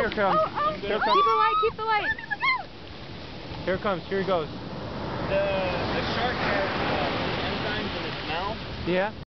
Here it comes. Here it comes. Keep the light, keep the light. Here it comes. Here he goes. The shark has enzymes in its mouth. Yeah.